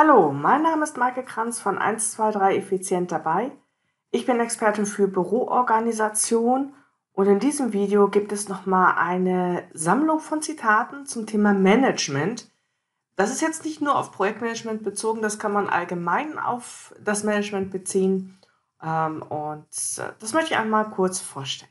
Hallo, mein Name ist Maike Kranz von 123 Effizient dabei. Ich bin Expertin für Büroorganisation und in diesem Video gibt es nochmal eine Sammlung von Zitaten zum Thema Management. Das ist jetzt nicht nur auf Projektmanagement bezogen, das kann man allgemein auf das Management beziehen. Das möchte ich einmal kurz vorstellen.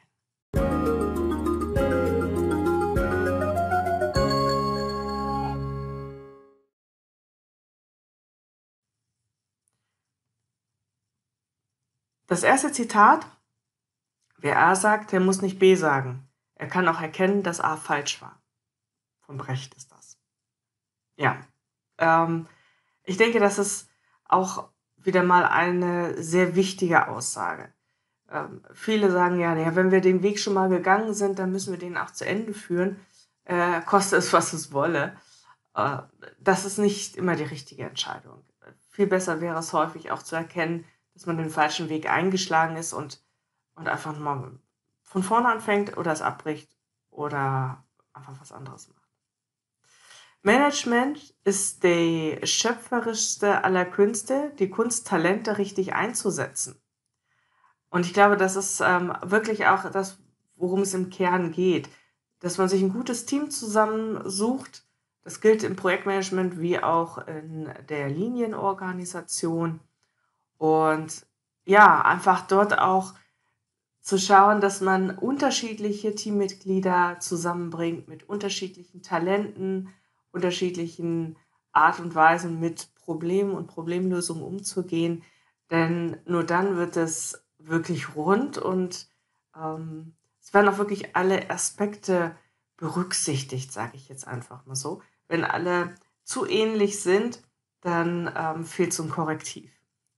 Das erste Zitat: Wer A sagt, der muss nicht B sagen. Er kann auch erkennen, dass A falsch war. Von Brecht ist das. Ja, ich denke, das ist auch wieder mal eine sehr wichtige Aussage. Viele sagen ja, wenn wir den Weg schon mal gegangen sind, dann müssen wir den auch zu Ende führen, koste es, was es wolle. Das ist nicht immer die richtige Entscheidung. Viel besser wäre es häufig auch zu erkennen, dass man den falschen Weg eingeschlagen ist und einfach mal von vorne anfängt oder es abbricht oder einfach was anderes macht. Management ist die schöpferischste aller Künste, die Kunst, Talente richtig einzusetzen. Und ich glaube, das ist wirklich auch das, worum es im Kern geht, dass man sich ein gutes Team zusammensucht. Das gilt im Projektmanagement wie auch in der Linienorganisation. Und ja, einfach dort auch zu schauen, dass man unterschiedliche Teammitglieder zusammenbringt mit unterschiedlichen Talenten, unterschiedlichen Art und Weisen mit Problemen und Problemlösungen umzugehen. Denn nur dann wird es wirklich rund und es werden auch wirklich alle Aspekte berücksichtigt, sage ich jetzt einfach mal so. Wenn alle zu ähnlich sind, dann fehlt so ein Korrektiv.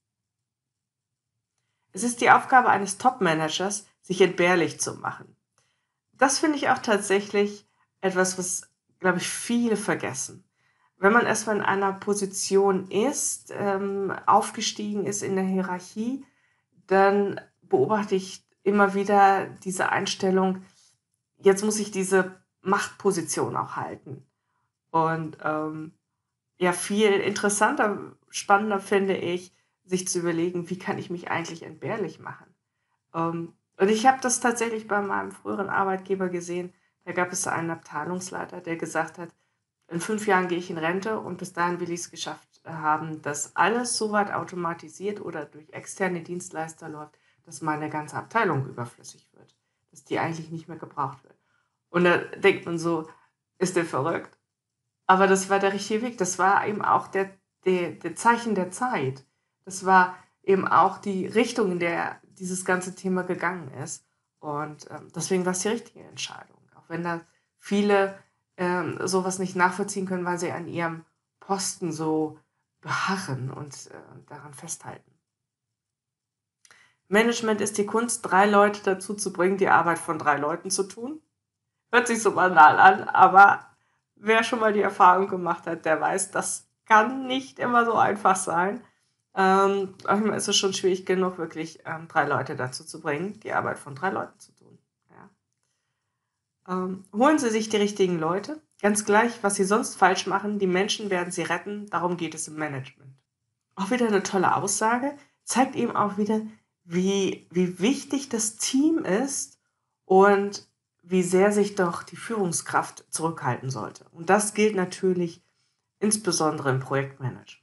Es ist die Aufgabe eines Top-Managers, sich entbehrlich zu machen. Das finde ich auch tatsächlich etwas, was, glaube ich, viele vergessen. Wenn man erstmal in einer Position ist, aufgestiegen ist in der Hierarchie, dann beobachte ich immer wieder diese Einstellung, jetzt muss ich diese Machtposition auch halten. Und ja, viel interessanter, spannender finde ich, sich zu überlegen, wie kann ich mich eigentlich entbehrlich machen. Und ich habe das tatsächlich bei meinem früheren Arbeitgeber gesehen. Da gab es einen Abteilungsleiter, der gesagt hat, in 5 Jahren gehe ich in Rente und bis dahin will ich es geschafft haben, dass alles so weit automatisiert oder durch externe Dienstleister läuft, dass meine ganze Abteilung überflüssig wird, dass die eigentlich nicht mehr gebraucht wird. Und da denkt man so, ist der verrückt? Aber das war der richtige Weg. Das war eben auch der Zeichen der Zeit. Das war eben auch die Richtung, in der dieses ganze Thema gegangen ist. Und deswegen war es die richtige Entscheidung. Auch wenn da viele sowas nicht nachvollziehen können, weil sie an ihrem Posten so beharren und daran festhalten. Management ist die Kunst, 3 Leute dazu zu bringen, die Arbeit von 3 Leuten zu tun. Hört sich so banal an, aber wer schon mal die Erfahrung gemacht hat, der weiß, das kann nicht immer so einfach sein. Manchmal ist es schon schwierig genug, wirklich 3 Leute dazu zu bringen, die Arbeit von 3 Leuten zu tun. Ja. Holen Sie sich die richtigen Leute, ganz gleich, was Sie sonst falsch machen, die Menschen werden Sie retten, darum geht es im Management. Auch wieder eine tolle Aussage, zeigt eben auch wieder, wie wichtig das Team ist und wie sehr sich doch die Führungskraft zurückhalten sollte. Und das gilt natürlich insbesondere im Projektmanagement.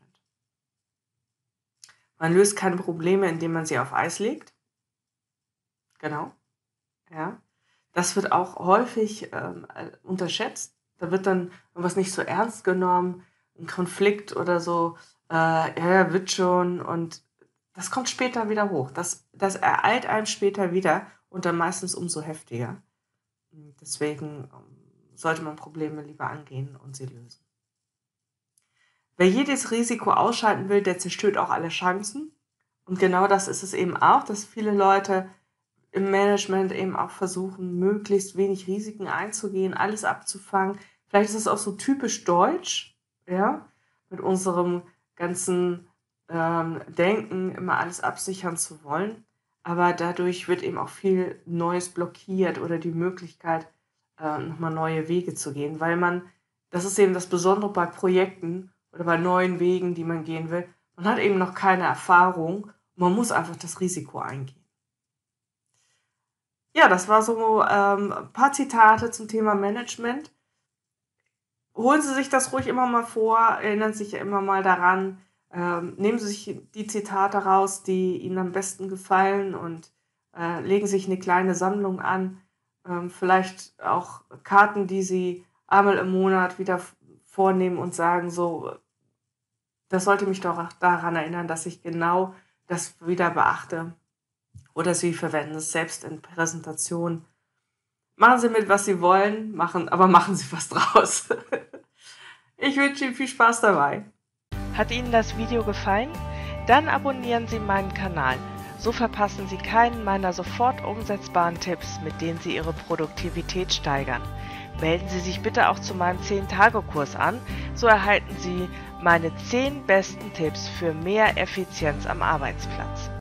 Man löst keine Probleme, indem man sie auf Eis legt. Genau. Ja. Das wird auch häufig unterschätzt. Da wird dann was nicht so ernst genommen, ein Konflikt oder so, ja, wird schon. Und das kommt später wieder hoch. Das ereilt einem später wieder und dann meistens umso heftiger. Deswegen sollte man Probleme lieber angehen und sie lösen. Wer jedes Risiko ausschalten will, der zerstört auch alle Chancen. Und genau das ist es eben auch, dass viele Leute im Management eben auch versuchen, möglichst wenig Risiken einzugehen, alles abzufangen. Vielleicht ist es auch so typisch deutsch, ja, mit unserem ganzen Denken, immer alles absichern zu wollen. Aber dadurch wird eben auch viel Neues blockiert oder die Möglichkeit, nochmal neue Wege zu gehen, weil das ist eben das Besondere bei Projekten, oder bei neuen Wegen, die man gehen will. Man hat eben noch keine Erfahrung und man muss einfach das Risiko eingehen. Ja, das war so ein paar Zitate zum Thema Management. Holen Sie sich das ruhig immer mal vor, erinnern sich ja immer mal daran, nehmen Sie sich die Zitate raus, die Ihnen am besten gefallen und legen sich eine kleine Sammlung an. Vielleicht auch Karten, die Sie einmal im Monat wieder vornehmen und sagen, so, das sollte mich doch auch daran erinnern, dass ich genau das wieder beachte. Oder Sie verwenden es selbst in Präsentationen. Machen Sie mit, was Sie wollen, aber machen Sie was draus. Ich wünsche Ihnen viel Spaß dabei. Hat Ihnen das Video gefallen? Dann abonnieren Sie meinen Kanal. So verpassen Sie keinen meiner sofort umsetzbaren Tipps, mit denen Sie Ihre Produktivität steigern. Melden Sie sich bitte auch zu meinem 10-Tage-Kurs an, so erhalten Sie meine 10 besten Tipps für mehr Effizienz am Arbeitsplatz.